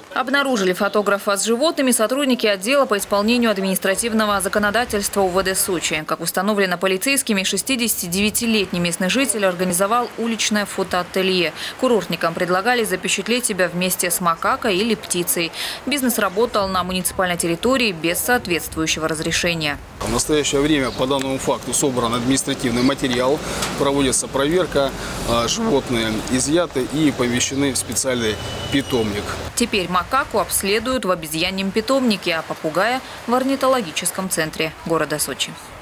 Обнаружили фотографа с животными сотрудники отдела по исполнению административного законодательства УВД Сочи. Как установлено полицейскими, 69-летний местный житель организовал уличное фотоателье. Курортникам предлагали запечатлеть себя вместе с макакой или птицей. Бизнес работал на муниципальной территории без соответствующего разрешения. В настоящее время по данному факту собран административный материал, проводится проверка, животные изъяты и помещены в специальный питомник. Теперь макаку обследуют в обезьяньем питомнике, а попугая – в орнитологическом центре города Сочи.